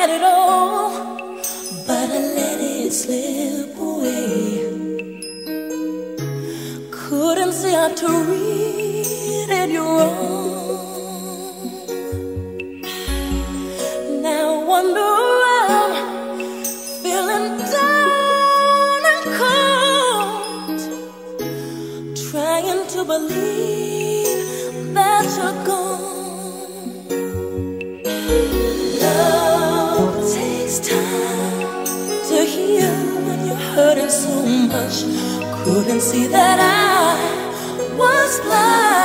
had it all, but I let it slip away. Couldn't see how to read it wrong. Now I wonder why I'm feeling down and cold, trying to believe that you're gone. Love takes time to heal when you're hurting so much. Couldn't see that I was blind.